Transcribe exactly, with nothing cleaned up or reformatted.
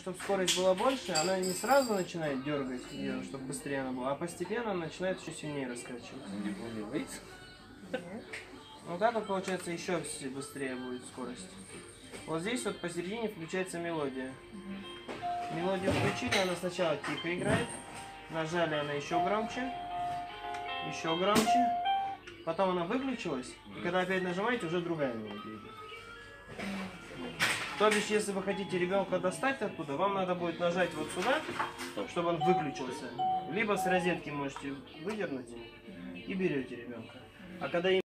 чтобы скорость была больше, она не сразу начинает дергать ее, чтобы быстрее она была, а постепенно она начинает еще сильнее раскачиваться. Не болевает? Вот так вот получается еще быстрее будет скорость. Вот здесь вот посередине включается мелодия. Мелодию включили, она сначала тихо играет, нажали, она еще громче, еще громче, потом она выключилась, и когда опять нажимаете, уже другая мелодия идет. То бишь, если вы хотите ребенка достать оттуда, вам надо будет нажать вот сюда, чтобы он выключился, либо с розетки можете выдернуть и берете ребенка. А когда